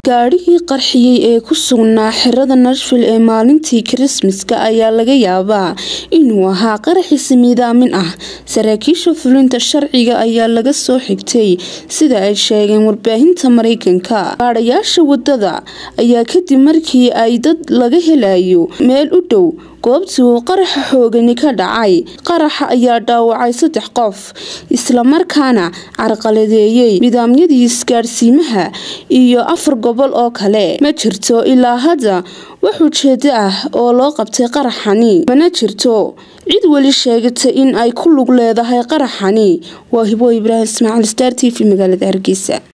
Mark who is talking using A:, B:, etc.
A: gaarigii qarxiyay ee ku sugnaa xirada Nashville ee maalintii Christmaska ayaa laga yaabaa inuu ahaa qarax ismiidaamin ah. Saraakiisha fulinta sharciga ayaa laga soo xigtay sida ay sheegeen warbaahinta Maraykanka. Baadhayaasha wadada ayaa kadib markii ay dad laga helayo meel u dhow goobtii uu qaraxa xoogani ka dhacay. Qaraxa ayaa dhaawacay 3 qof isla markaana carqaladeeyay nidaamyadii isgaarsiimaha iyo 4 gobol oo kale. Ma jirto ilaa hadda wax ujeedo ah oo loo qabtay qaraxani. Mana jirto cid wali sheegatay in ay ku lug leedahay qaraxani. Waa Hibo Ibrahim Ismaaciil Star TV magaalada Hargeysa.